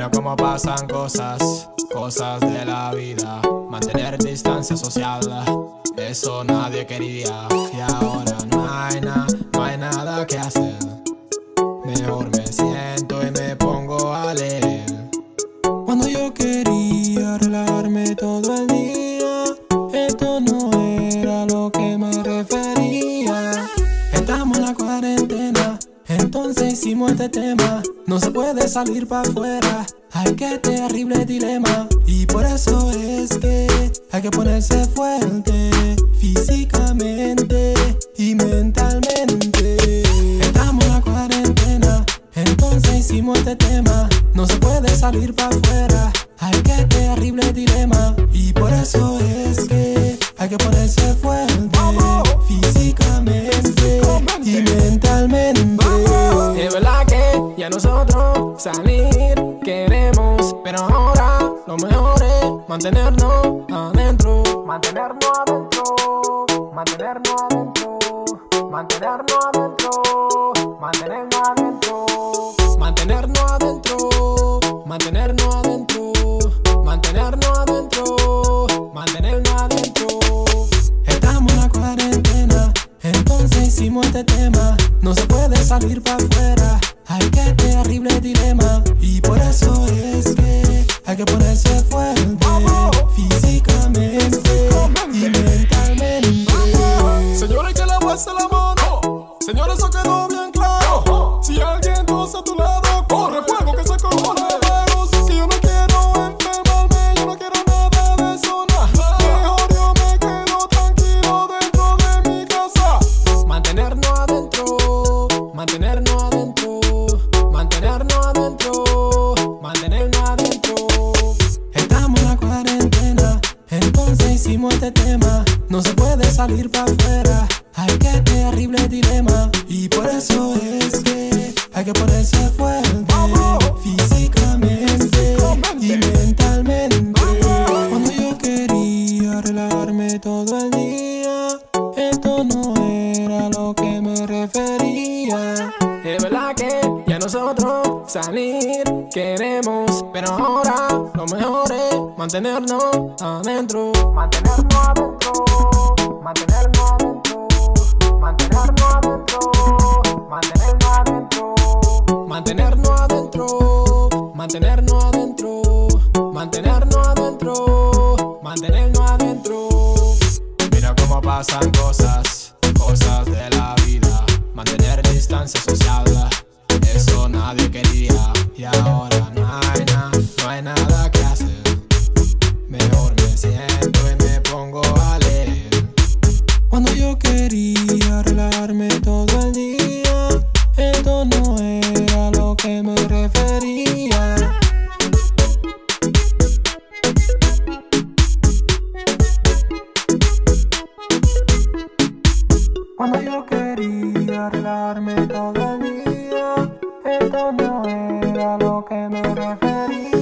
Mira cómo pasan cosas, cosas de la vida. Mantener distancia social, eso nadie quería. Y ahora no hay nada que hacer. Mejor me siento y me pongo a leer. Cuando yo quería relajarme todo el día, esto no era lo que me refería. Estamos en la cuarentena, entonces hicimos este tema. No se puede salir para afuera, ay qué terrible dilema. Y por eso es que hay que ponerse fuerte, físicamente y mentalmente. Estamos en la cuarentena, entonces hicimos este tema. No se puede salir para afuera, ay qué terrible dilema. Y por eso es que hay que ponerse fuerte, físicamente y mentalmente. Es verdad que ya nosotros salir queremos, pero ahora lo mejor es mantenernos adentro. Mantenernos adentro, mantenernos adentro, mantenernos adentro, mantenernos adentro, mantenernos adentro, mantenernos adentro, mantenernos adentro, mantenernos adentro. Estamos en la cuarentena, entonces hicimos este tema. No se puede salir para afuera, ay qué terrible dilema. Y por eso es que hay que ponerse fuerte, físicamente y mentalmente. Señores, que lavarse la mano. Señores, eso quedó bien claro. Si alguien tosa a tu lado, corre fuego que se corre. Que yo no quiero enfermarme, yo no quiero nada de eso. Mejor yo me quedo tranquilo dentro de mi casa. Mantenernos adentro, mantenernos adentro, mantenernos adentro, mantenernos adentro. Estamos en la cuarentena, entonces hicimos este tema. No se puede salir para afuera, ay qué terrible dilema. Y por eso es que hay que ponerse fuerte, físicamente y mentalmente. Cuando yo quería relajarme todo el día, esto no era lo que me refería. Es verdad que ya nosotros salir queremos, pero ahora lo mejor es mantenernos adentro. Mantenernos adentro, mantenernos adentro, mantenernos adentro, mantenernos adentro, mantenernos adentro, mantenernos adentro, mantenernos adentro, mantenernos adentro. Mira cómo pasan cosas, cosas de la vida. Mantener distancia social, eso nadie quería. Y ahora no hay nada que hacer. Mejor me siento y me pongo a leer. Cuando yo quería relajarme todo el día, esto no era lo que me refería. Cuando yo quería relajarme todo el día, esto no era lo que me refería.